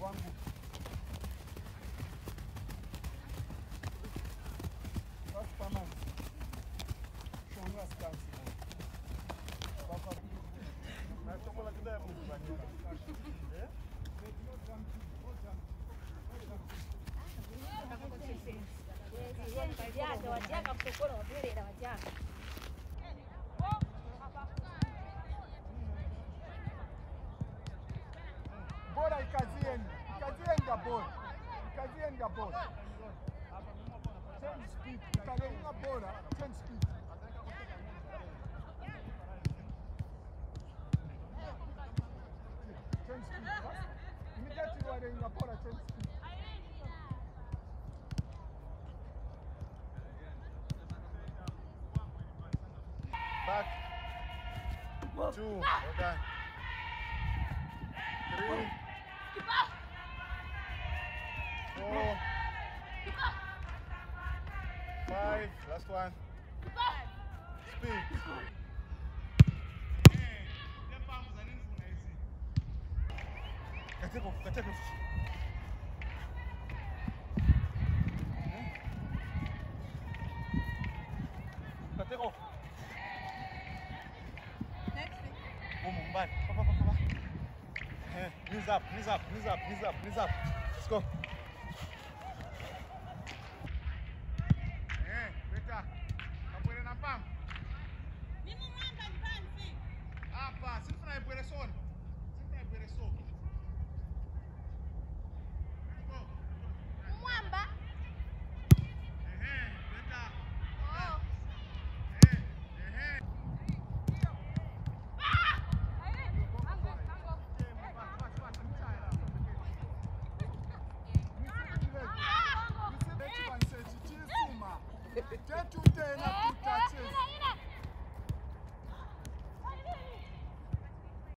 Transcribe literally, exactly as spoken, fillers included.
kwangu. First performance. Showing us dance. Papa. Na tomo la kida mu banyana. Eh? Bora ikazieni, ikazieni ya bora, ikazieni ya bora. Change speed, ikalenga bora, change speed. Change speed, immediately you are in the bora, change speed. Back. Two. Well done. Three. Four. Five. Last one. Speed. Kateko, kateko. Kateko. Back. Papa, papa, papa. Eh, knees up, knees up, knees up, knees up, knees up. Let's go. Eh, beta. Kapuele na pam. Mimi mwamba ndanzi. Hapa, sifuna ipuele son. Sifuna ipuele son. Go. Mwamba. Eh, beta. Oh. Eh, eh. Get to ten and touches.